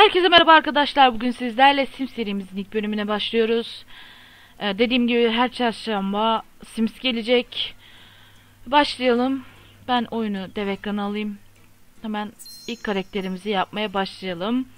Herkese merhaba arkadaşlar. Bugün sizlerle Sims serimizin ilk bölümüne başlıyoruz. Dediğim gibi her çarşamba Sims gelecek. Başlayalım. Ben oyunu dev ekrana alayım. Hemen ilk karakterimizi yapmaya başlayalım.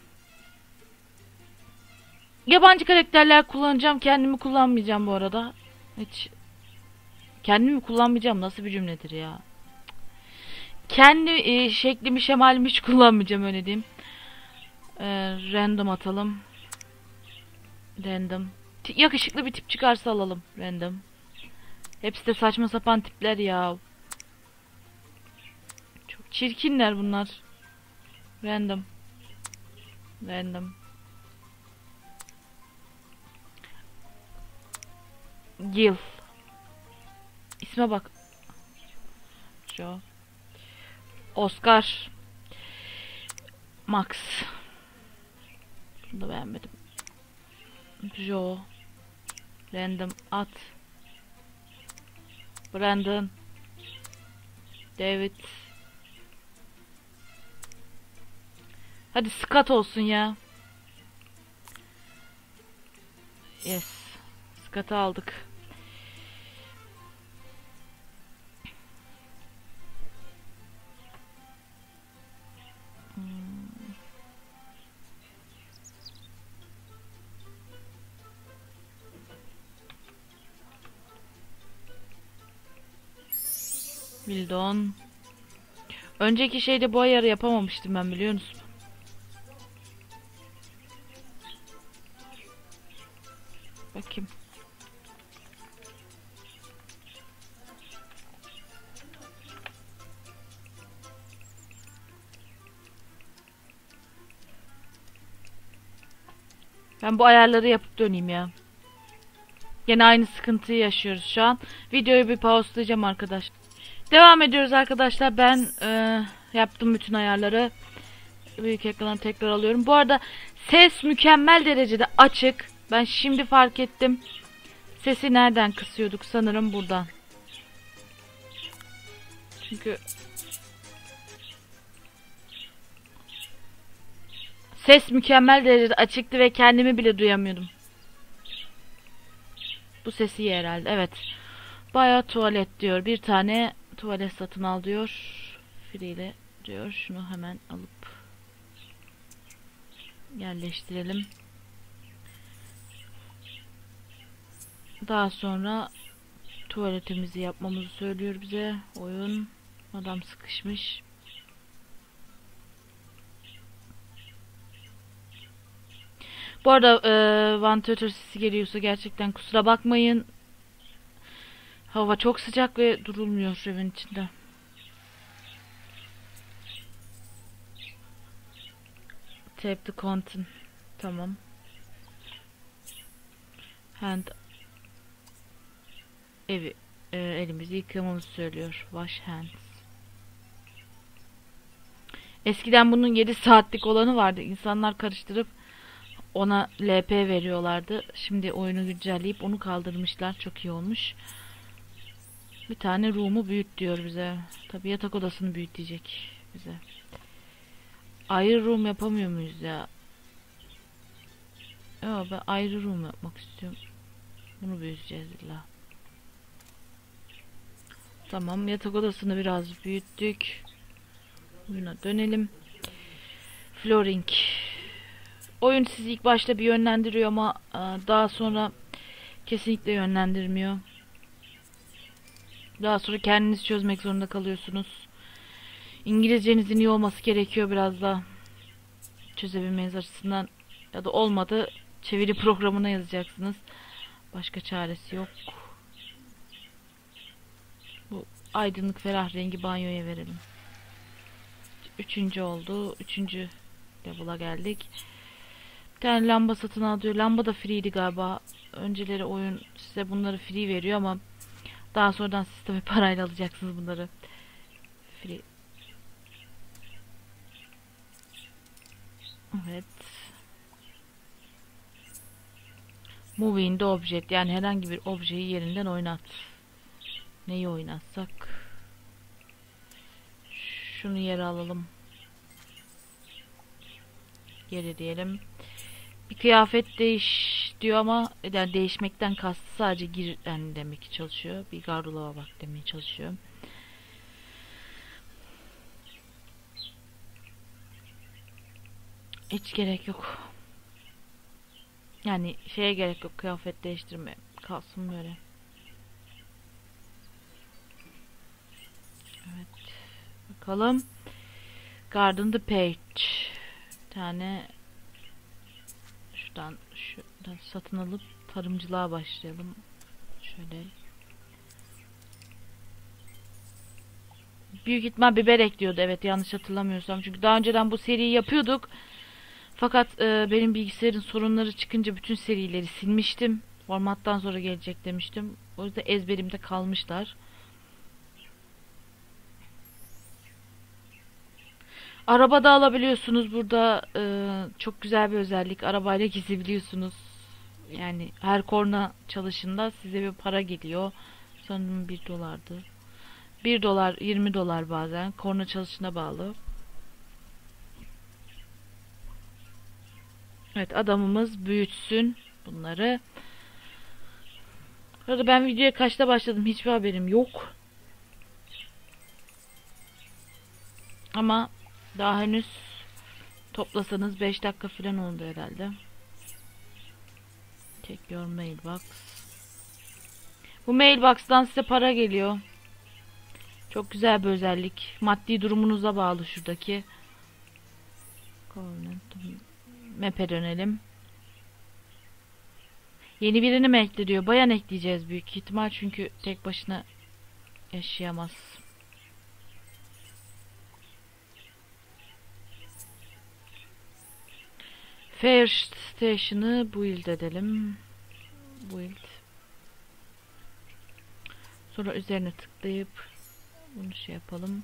Yabancı karakterler kullanacağım. Kendimi kullanmayacağım bu arada. Hiç kendimi kullanmayacağım. Nasıl bir cümledir ya? Kendi şeklimi şemalimi hiç kullanmayacağım, öyle diyeyim. Random atalım. Random. Yakışıklı bir tip çıkarsa alalım. Random. Hepsi de saçma sapan tipler ya. Çok çirkinler bunlar. Random. Random. Gil. İsme bak. Joe. Oscar. Max. Bunu da beğenmedim. Joe. Random at. Brandon. David. Hadi Scott olsun ya. Yes. Scott'ı aldık. Bildon. Önceki şeyde bu ayarı yapamamıştım ben, biliyor musun? Bakayım. Ben bu ayarları yapıp döneyim ya. Yine aynı sıkıntıyı yaşıyoruz şu an. Videoyu bir pauselayacağım arkadaşlar. Devam ediyoruz arkadaşlar. Ben yaptım bütün ayarları. Büyük ekranı tekrar alıyorum. Bu arada ses mükemmel derecede açık. Ben şimdi fark ettim. Sesi nereden kısıyorduk? Sanırım buradan. Çünkü ses mükemmel derecede açıktı ve kendimi bile duyamıyordum. Bu sesi iyi herhalde. Evet. Bayağı tuvalet diyor. Bir tane tuvalet satın al diyor. Free ile diyor. Şunu hemen alıp yerleştirelim. Daha sonra tuvaletimizi yapmamızı söylüyor bize. Oyun. Adam sıkışmış. Bu arada vantilatör sesi geliyorsa gerçekten kusura bakmayın. Hava çok sıcak ve durulmuyor evin içinde. Tape the content. Tamam. Hand. Elimizi yıkamamızı söylüyor. Wash hands. Eskiden bunun 7 saatlik olanı vardı. İnsanlar karıştırıp ona LP veriyorlardı. Şimdi oyunu güncelleyip onu kaldırmışlar. Çok iyi olmuş. Bir tane room'u büyüt diyor bize. Tabi yatak odasını büyüt diyecek bize. Ayrı room yapamıyor muyuz ya? Yok, ben ayrı room yapmak istiyorum. Bunu büyüteceğiz illa. Tamam, yatak odasını biraz büyüttük. Buna dönelim. Flooring. Oyun sizi ilk başta bir yönlendiriyor ama daha sonra kesinlikle yönlendirmiyor. Daha sonra kendiniz çözmek zorunda kalıyorsunuz. İngilizcenizin iyi olması gerekiyor biraz da çözebilmeniz açısından. Ya da olmadı, çeviri programına yazacaksınız. Başka çaresi yok. Bu aydınlık ferah rengi banyoya verelim. Üçüncü oldu. Üçüncü level'a geldik. Bir tane lamba satın al diyor. Lamba da free'ydi galiba. Önceleri oyun size bunları free veriyor ama daha sonradan siz tabi parayla alacaksınız bunları. Free. Evet. Moving the object, yani herhangi bir objeyi yerinden oynat. Neyi oynatsak? Şunu yere alalım. Geri diyelim. Bir kıyafet değiş diyor ama yani değişmekten kastı sadece gir yani demek ki çalışıyor. Bir gardıroba bak demeye çalışıyor. Hiç gerek yok. Yani şeye gerek yok, kıyafet değiştirme. Kalsın böyle. Evet. Bakalım. Garden the page. Bir tane şuradan satın alıp tarımcılığa başlayalım. Şöyle. Büyük ihtimal biber ekliyordu, evet, yanlış hatırlamıyorsam. Çünkü daha önceden bu seriyi yapıyorduk. Fakat benim bilgisayarın sorunları çıkınca bütün serileri silmiştim. Formattan sonra gelecek demiştim. O yüzden ezberimde kalmışlar. Araba da alabiliyorsunuz burada. Çok güzel bir özellik. Arabayla gezebiliyorsunuz. Yani her korna çalışında size bir para geliyor. Sanırım 1 dolardı. 1 dolar, 20 dolar bazen. Korna çalışına bağlı. Evet, adamımız büyütsün bunları. Arada ben videoya kaçta başladım hiçbir haberim yok. Ama daha henüz toplasanız 5 dakika falan oldu herhalde. Check your mailbox. Bu mailbox'tan size para geliyor. Çok güzel bir özellik. Maddi durumunuza bağlı şuradaki. Map'e dönelim. Yeni birini mi ekle diyor. Bayan ekleyeceğiz büyük ihtimal çünkü tek başına yaşayamaz. Fair Station'ı build edelim. Build. Sonra üzerine tıklayıp bunu şey yapalım.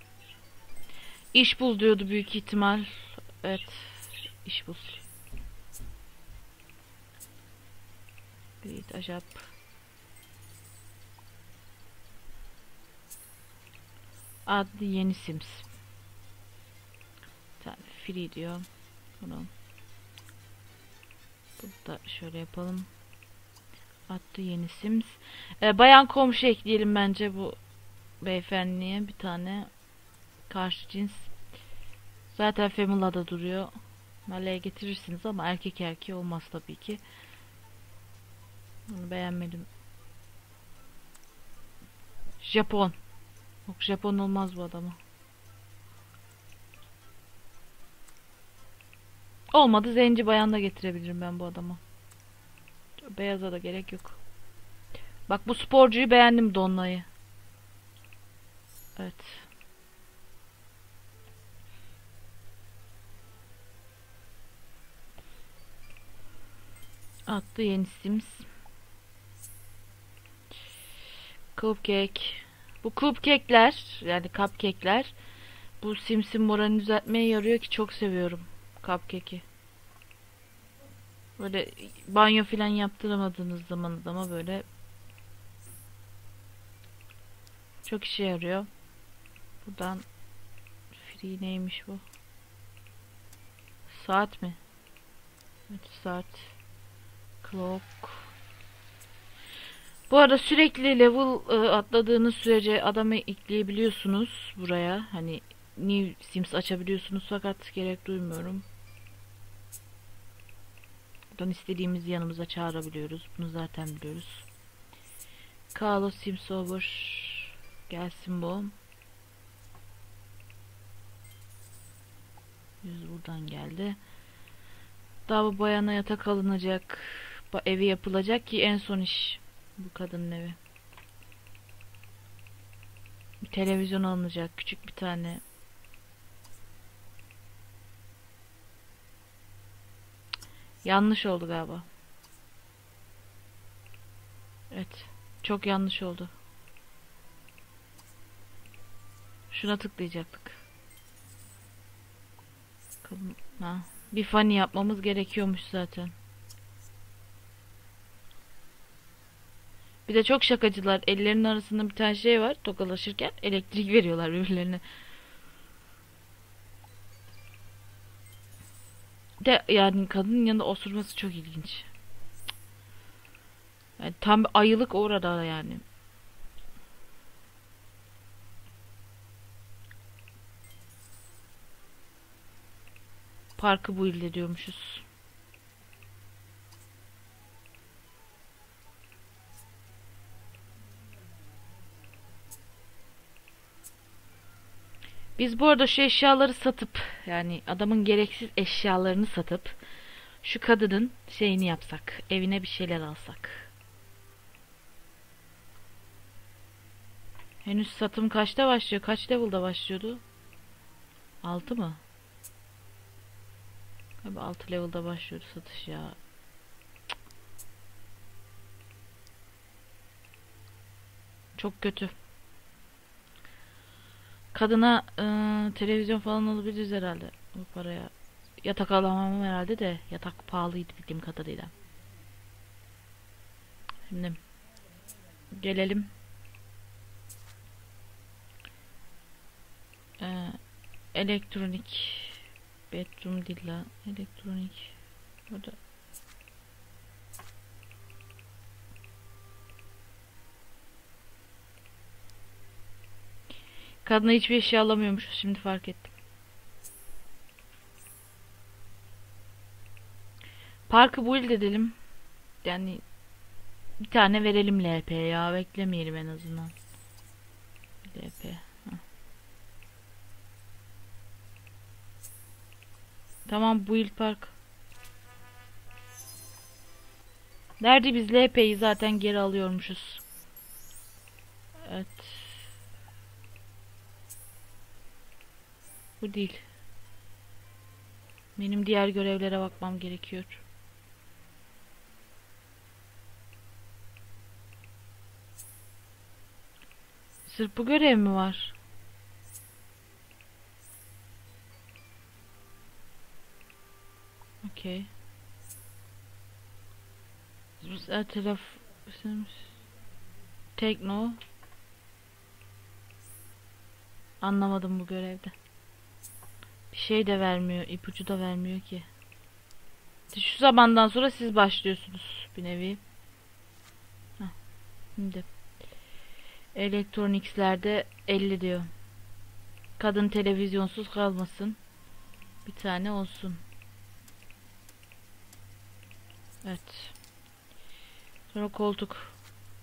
İş bul diyordu büyük ihtimal. Evet. İş bul. Create a job. Adlı yeni Sims. Bir tane free diyor. Bunu burada şöyle yapalım. Adlı yeni Sims. Bayan komşu ekleyelim bence bu beyefendiye. Bir tane karşı cins. Zaten Famila'da duruyor. Male'ye getirirsiniz ama erkek erkeği olmaz tabii ki. Bunu beğenmedim. Japon. Yok, Japon olmaz bu adama. Olmadı, zenci bayan da getirebilirim ben bu adama. Beyaza da gerek yok. Bak, bu sporcuyu beğendim, Donna'yı. Evet. Attı yeni Sims. Cupcake. Bu cupcake'ler, yani cupcake'ler bu Sims'in moralini düzeltmeye yarıyor ki çok seviyorum cupcake'i. Böyle banyo filan yaptıramadığınız zaman adama böyle çok işe yarıyor. Buradan free neymiş bu? Saat mi? Evet, saat. Clock. Bu arada sürekli level atladığınız sürece adamı ekleyebiliyorsunuz buraya. Hani New Sims açabiliyorsunuz fakat gerek duymuyorum. Buradan istediğimizi yanımıza çağırabiliyoruz. Bunu zaten biliyoruz. Carlos Sims over. Gelsin bu. 100 buradan geldi. Daha bu bayana yatak alınacak. Evi yapılacak ki en son iş bu kadının evi. Bir televizyon alınacak. Küçük bir tane. Yanlış oldu galiba. Evet. Çok yanlış oldu. Şuna tıklayacaktık. Bakalım. Ha. Bir funny yapmamız gerekiyormuş zaten. Bir de çok şakacılar. Ellerinin arasında bir tane şey var. Tokalaşırken elektrik veriyorlar birbirlerine. De yani kadının yanında osurması çok ilginç. Yani tam bir ayılık orada yani. Parkı bu ilde diyormuşuz. Biz bu arada şu eşyaları satıp, yani adamın gereksiz eşyalarını satıp şu kadının şeyini yapsak, evine bir şeyler alsak. Henüz satım kaçta başlıyor? Kaç level'da başlıyordu? 6 mı? Abi 6 level'da başlıyordu satış ya. Çok kötü. Kadına televizyon falan alabiliriz herhalde bu paraya. Yatak alamam herhalde de yatak pahalıydı bildiğim kadarıyla. Şimdi gelelim. Elektronik bedroom değil la. Elektronik burada. Kadına hiçbir eşya alamıyormuşuz, şimdi fark ettim. Parkı build edelim. Yani bir tane verelim LP ya. Beklemeyelim en azından. LP. Heh. Tamam, build park. Nerede, biz LP'yi zaten geri alıyormuşuz. Evet. Bu değil. Benim diğer görevlere bakmam gerekiyor. Sırf bu görev mi var? Okey. Telef... Tekno. Anlamadım bu görevde. Bir şey de vermiyor. İpucu da vermiyor ki. Şu zamandan sonra siz başlıyorsunuz bir nevi. Heh, şimdi. Elektronikslerde 50 diyor. Kadın televizyonsuz kalmasın. Bir tane olsun. Evet. Sonra koltuk.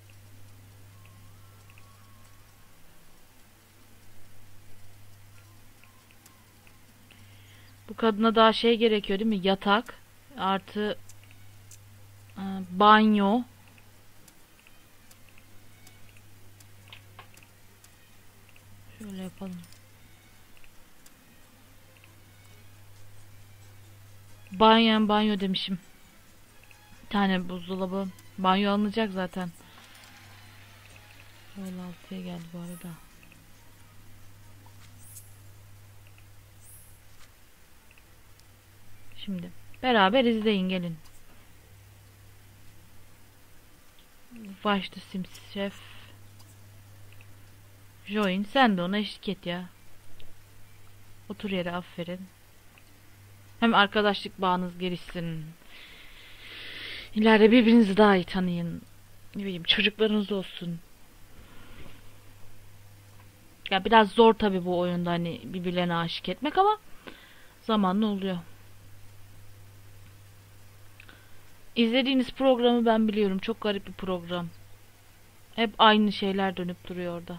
Bu kadına daha şey gerekiyor değil mi? Yatak. Artı banyo. Şöyle yapalım. Banyo demişim. Bir tane buzdolabı. Banyo alınacak zaten. Şöyle 6'ya geldi bu arada. Şimdi beraber izleyin, gelin. Watch the Sims Chef. Join, sen de ona eşlik et ya. Otur yere, aferin. Hem arkadaşlık bağınız gelişsin. İleride birbirinizi daha iyi tanıyın. Ne bileyim, çocuklarınız olsun. Ya biraz zor tabi bu oyunda hani birbirlerine aşık etmek, ama zamanla oluyor. İzlediğiniz programı ben biliyorum. Çok garip bir program. Hep aynı şeyler dönüp duruyor orada.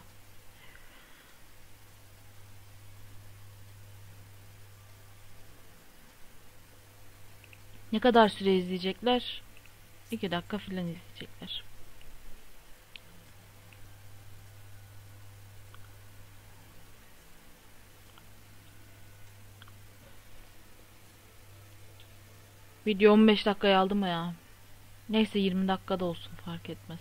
Ne kadar süre izleyecekler? 2 dakika filan izleyecekler. Video 15 dakikaya aldım ya. Neyse 20 dakikada olsun, fark etmez.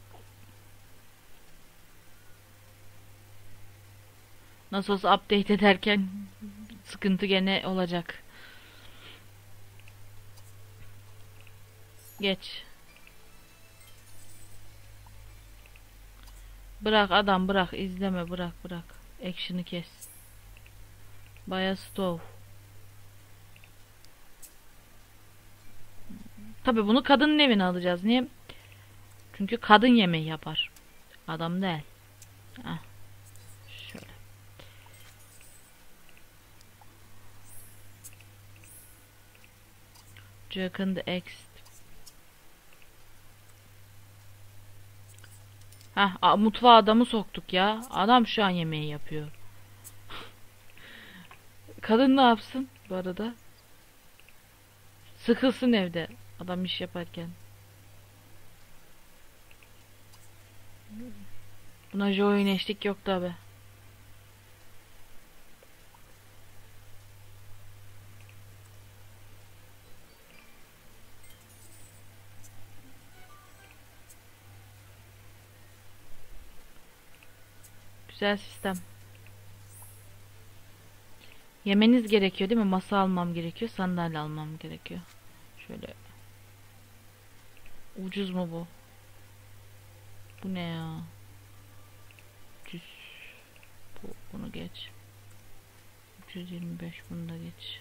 Nasıl olsa update ederken sıkıntı gene olacak. Geç. Bırak adam, bırak, izleme, bırak. Action'ı kes. Baya stove. Tabii bunu kadının evine alacağız. Niye? Çünkü kadın yemeği yapar. Adam değil. Heh, şöyle. Jack and the X. Heh, mutfağa adamı soktuk ya. Adam şu an yemeği yapıyor. Kadın ne yapsın bu arada? Sıkılsın evde. Adam iş yaparken. Buna join eşlik yok tabi. Güzel sistem. Yemeniz gerekiyor değil mi? Masa almam gerekiyor. Sandalye almam gerekiyor. Şöyle. Ucuz mu bu? Bu ne ya? Ucuz. Bunu geç. 325 bunu da geç.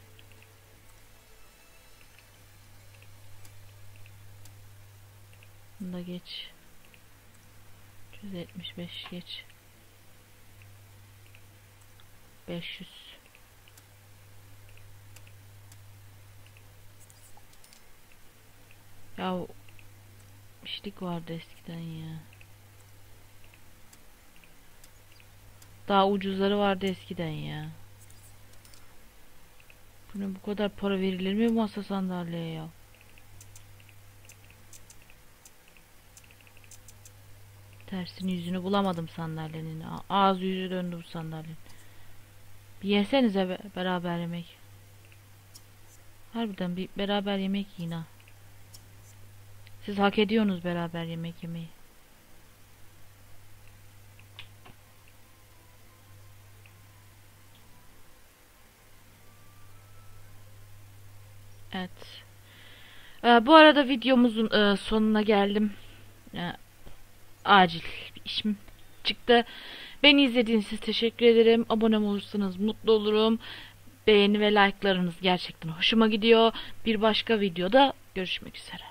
Bunu da geç. 375 geç. 500. Ya işlik vardı eskiden ya. Daha ucuzları vardı eskiden ya. Buna bu kadar para verilir mi masa sandalyeye ya? Tersini yüzünü bulamadım sandalyenin. Ağzı yüzü döndü bu sandalyenin. Bir yesenize beraber yemek. Harbiden bir beraber yemek yiyin ha. Siz hak ediyorsunuz beraber yemek yemeyi. Evet. Bu arada videomuzun sonuna geldim. Acil bir işim çıktı. Beni izlediğiniz için teşekkür ederim. Abone olursanız mutlu olurum. Beğeni ve like'larınız gerçekten hoşuma gidiyor. Bir başka videoda görüşmek üzere.